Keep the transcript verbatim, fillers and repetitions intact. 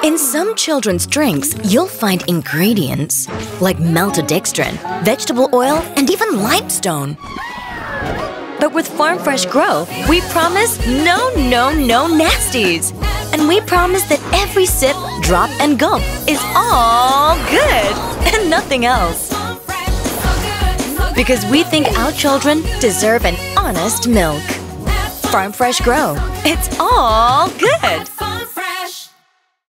In some children's drinks, you'll find ingredients like maltodextrin, vegetable oil, and even limestone. But with Farm Fresh Grow, we promise no, no, no nasties. And we promise that every sip, drop, and gulp is all good and nothing else. Because we think our children deserve an honest milk. Farm Fresh Grow, it's all good.